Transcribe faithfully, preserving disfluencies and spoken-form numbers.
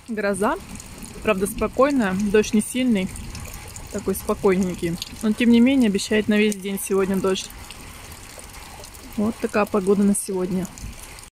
Гроза. Правда, спокойная. Дождь не сильный. Такой спокойненький. Но, тем не менее, обещает на весь день сегодня дождь. Вот такая погода на сегодня.